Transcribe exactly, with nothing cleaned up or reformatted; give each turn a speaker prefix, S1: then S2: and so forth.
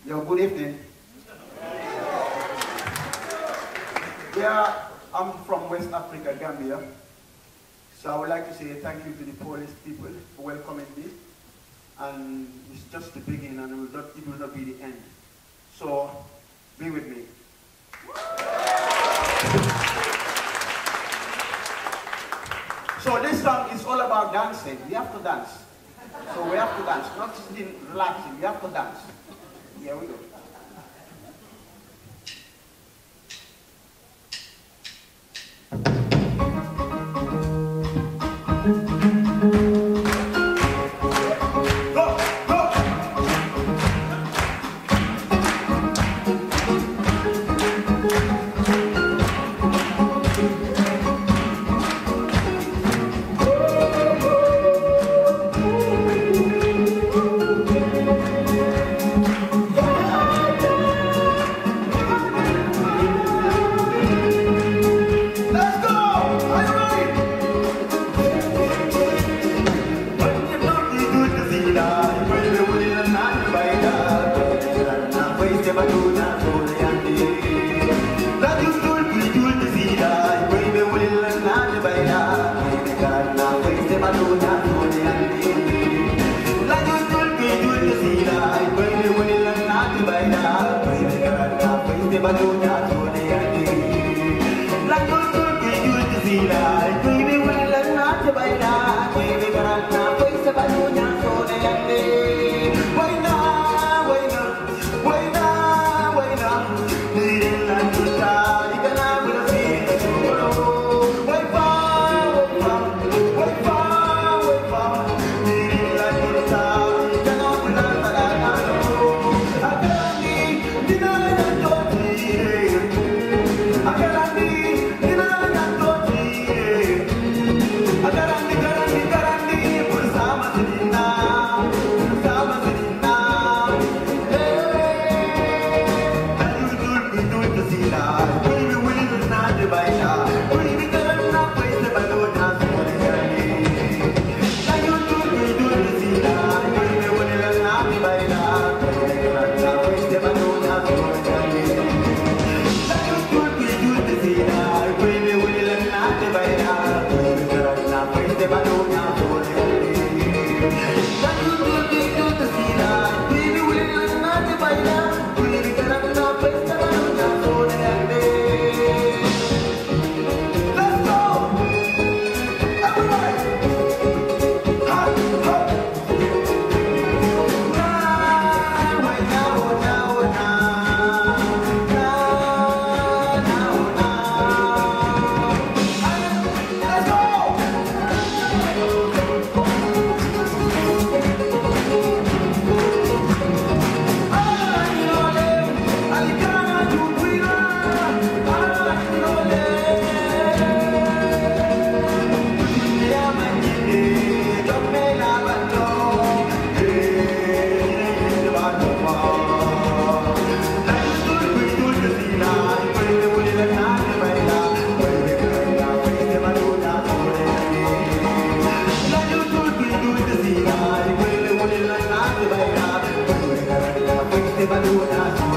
S1: Yo, good evening. Yeah, I'm from West Africa, Gambia. So I would like to say thank you to the Polish people for welcoming me. And it's just the beginning, and it will not, it will not be the end. So, be with me. So this song is all about dancing. We have to dance. So we have to dance, not sitting, relaxing. We have to dance. Here we go.
S2: Baluna